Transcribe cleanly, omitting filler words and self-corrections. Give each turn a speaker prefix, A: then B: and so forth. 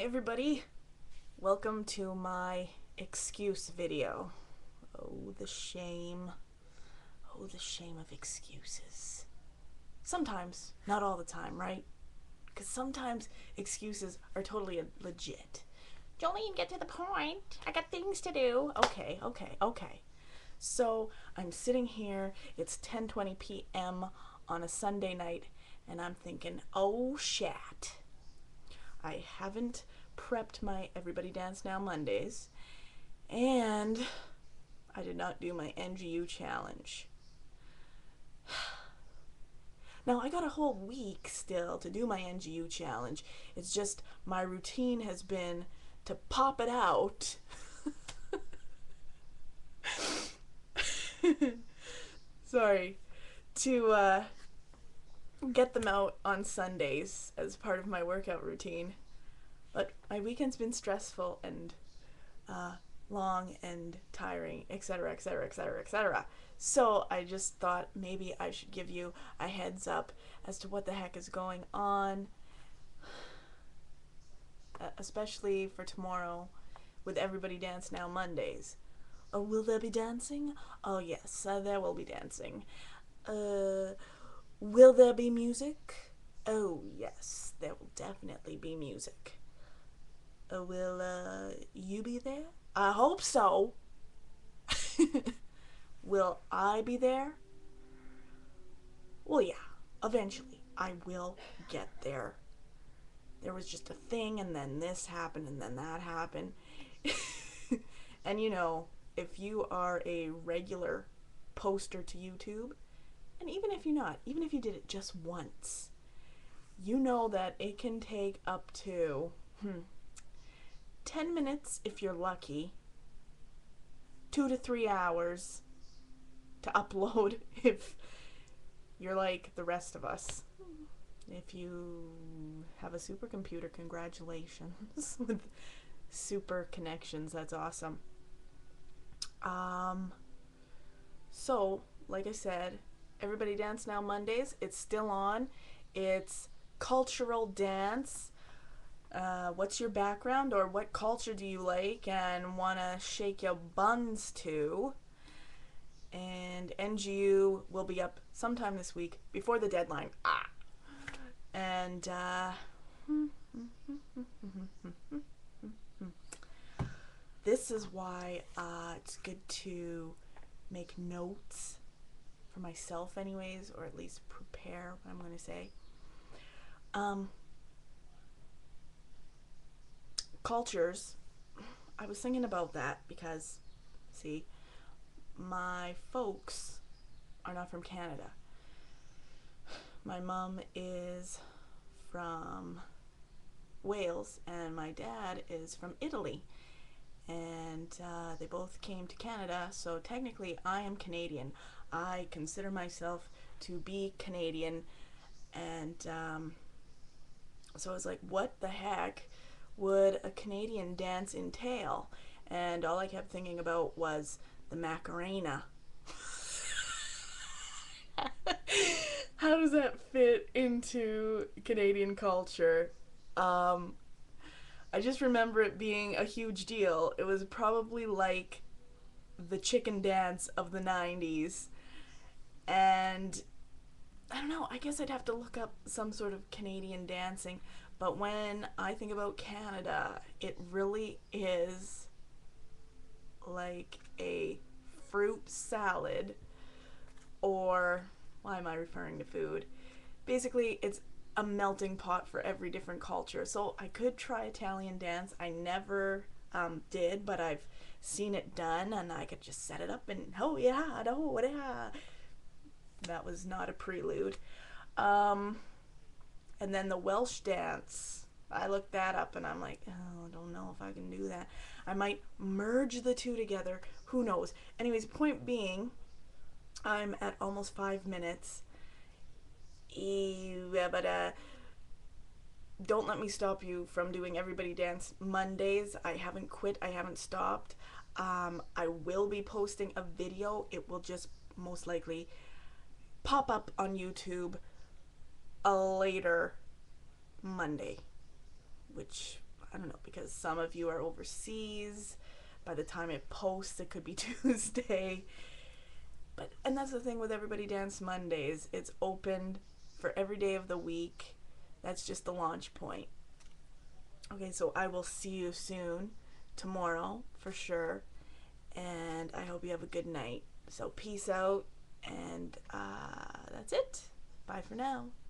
A: Hey everybody, welcome to my excuse video. Oh, the shame. Oh, the shame of excuses. Sometimes, not all the time, right? Because sometimes excuses are totally legit. Jolene, get to the point. I got things to do. Okay. So I'm sitting here, it's 10:20 p.m. on a Sunday night, and I'm thinking, oh shat. I haven't prepped my Everybody Dance Now Mondays, and I did not do my NGU challenge. Now, I got a whole week still to do my NGU challenge. It's just my routine has been to pop it out. Sorry. To get them out on Sundays as part of my workout routine. But my weekend's been stressful and uh, long and tiring, etc., etc., etc., etc. So I just thought maybe I should give you a heads up as to what the heck is going on, especially for tomorrow with Everybody Dance Now Mondays. Oh, will there be dancing? Oh, yes, there will be dancing. Uh, will there be music? Oh, yes, there will definitely be music. Will you be there? I hope so. Will I be there? Well, yeah, eventually I will get there. There was just a thing, and then this happened, and then that happened. And you know, if you are a regular poster to YouTube, and even if you're not, even if you did it just once, you know that it can take up to 10 minutes if you're lucky, 2 to 3 hours to upload if you're like the rest of us. If you have a supercomputer, congratulations with super connections. That's awesome. Um, so, like I said, Everybody Dance Now Mondays, it's still on. It's cultural dance. What's your background, or what culture do you like and want to shake your buns to? And NGU will be up sometime this week before the deadline. And this is why it's good to make notes for myself, anyways, or at least prepare what I'm going to say. Cultures. I was thinking about that because, see, my folks are not from Canada. My mom is from Wales and my dad is from Italy. And they both came to Canada, so technically I am Canadian. I consider myself to be Canadian, and so I was like, what the heck would a Canadian dance entail? And all I kept thinking about was the Macarena. How does that fit into Canadian culture? Um, I just remember it being a huge deal. It was probably like the chicken dance of the 90s. And I don't know, I guess I'd have to look up some sort of Canadian dancing. But when I think about Canada, it really is like a fruit salad, or why am I referring to food? Basically, it's a melting pot for every different culture. So I could try Italian dance. I never did, but I've seen it done, and I could just set it up and oh yeah, oh yeah. That was not a prelude. Um, and then the Welsh dance. I looked that up, and I'm like, oh, I don't know if I can do that. I might merge the two together. Who knows? Anyways, point being, I'm at almost 5 minutes. Yeah, but don't let me stop you from doing Everybody Dance Mondays. I haven't quit. I haven't stopped. I will be posting a video. It will just most likely pop up on YouTube a later Monday, which I don't know, because some of you are overseas. By the time it posts, it could be Tuesday. But and that's the thing with Everybody Dance Mondays. It's open for every day of the week. That's just the launch point. Okay, so I will see you soon, tomorrow for sure. And I hope you have a good night. So peace out, and that's it. Bye for now.